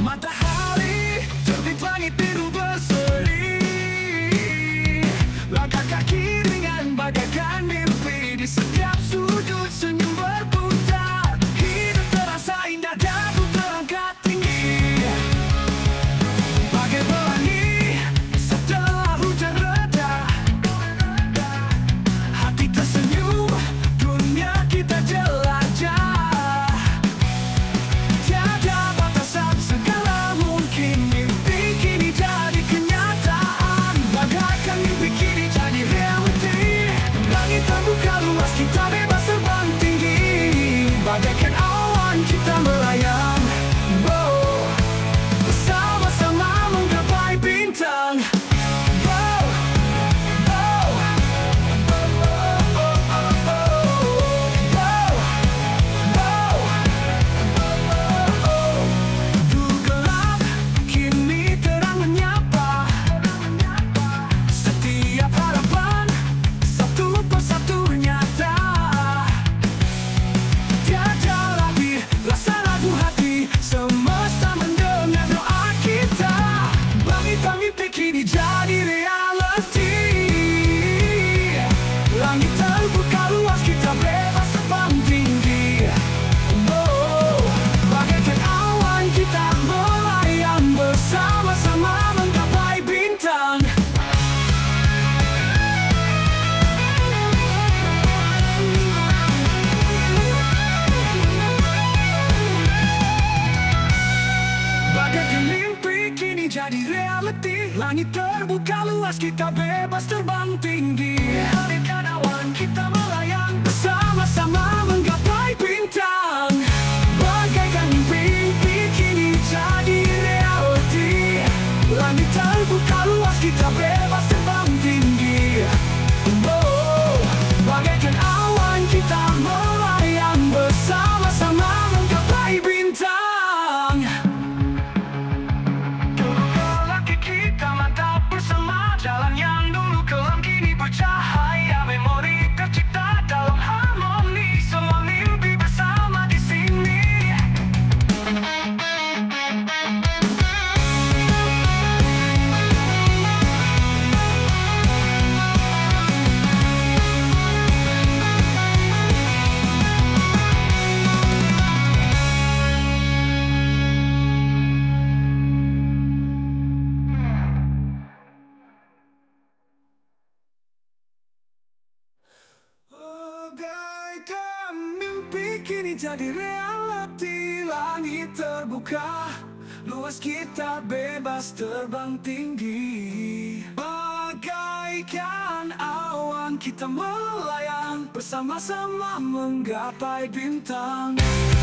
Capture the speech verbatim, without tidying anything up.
Matahari terbit, langit biru berseri. Langkah kaki ringan bagaikan mimpi. Di setiap sudut senyum berputar. Hidup terasa indah dan ku terangkat tinggi. Bagai pelangi setelah hujan reda. Hati tersenyum, dunia kita jelajah. Tiada batasan, segala mungkin. Mimpi kini jadi kenyataan. Bagaikan mimpi kini jadi reality. Langit terbuka luas, kita bebas terbang tinggi. Bagaikan awan kita melayang, oh, bersama-sama menggapai bintang. Oh, oh, oh, oh, oh, oh, oh. Dulu gelap, kini terang menyapa. Setiap harapan satu persatu nyata. Tiada lagi rasa ragu hati, semesta mendengar doa kita. Langit-langit kini jadi reality. Langit terbuka luas, kita bebas terbang tinggi. Oh, bagaikan awan kita melayang, bersama-sama menggapai bintang. Bagaikan mimpi kini jadi reality. Langit terbuka luas, kita bebas terbang tinggi. Bagaikan awan kita melayang, bersama-sama menggapai bintang. Bagaikan mimpi kini jadi reality. Langit terbuka luas, kita bebas terbang tinggi. Oh, bagaikan awan kita melayang, bersama-sama menggapai bintang. Dulu lagi kita mantap bersama. Jalan yang dulu kelam kini bercahaya. Memori tercipta dalam harmoni. Semua mimpi bersama di sini. Bagaikan mimpi kini jadi reality. Langit terbuka luas, kita bebas terbang tinggi. Bagaikan awan kita melayang, bersama-sama menggapai bintang.